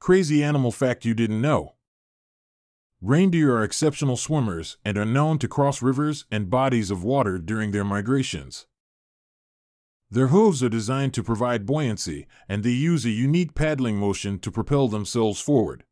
Crazy animal fact you didn't know. Reindeer are exceptional swimmers and are known to cross rivers and bodies of water during their migrations. Their hooves are designed to provide buoyancy, and they use a unique paddling motion to propel themselves forward.